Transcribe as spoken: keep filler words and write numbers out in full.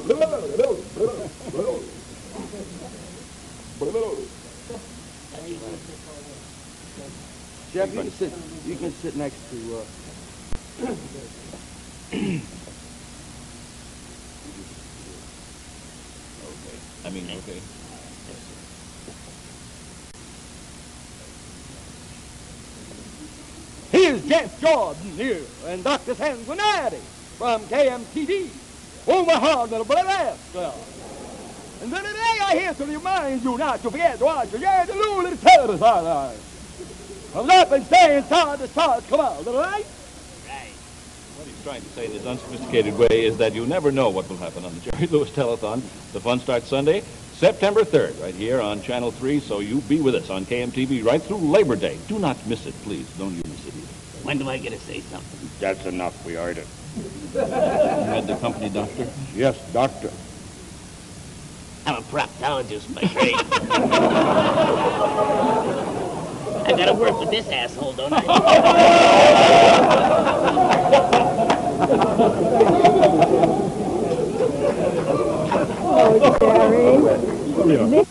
Jeff, you can sit. You can sit next to. Uh... okay. I mean, okay. Here's Jeff Jordan here and Doctor Sanguinati from K M T V, Omaha, Nebraska. And then today I here to remind you not to forget to watch your yeah, the little telethon. Comes up and stay inside the stars come out, all right? Right. What he's trying to say in his unsophisticated way is that you never know what will happen on the Jerry Lewis Telethon. The fun starts Sunday, September third, right here on Channel three, so you be with us on K M T V right through Labor Day. Do not miss it, please. Don't you miss it either. When do I get to say something? That's enough. We heard it. You had the company doctor? Yes, doctor. I'm a proctologist by trade. I gotta work with this asshole, don't I? Oh, Jerry.